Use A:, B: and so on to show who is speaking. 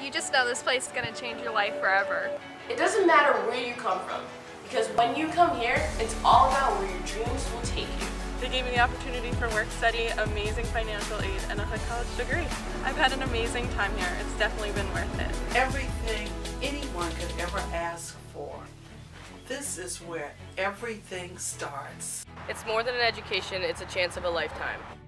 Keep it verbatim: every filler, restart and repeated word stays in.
A: you just know this place is going to change your life forever.
B: It doesn't matter where you come from, because when you come here, it's all about where your dreams will take you.
C: They gave me the opportunity for work study, amazing financial aid, and a hood college degree. I've had an amazing time here. It's definitely been worth it.
D: Everything anyone could ever ask for. This is where everything starts.
E: It's more than an education, it's a chance of a lifetime.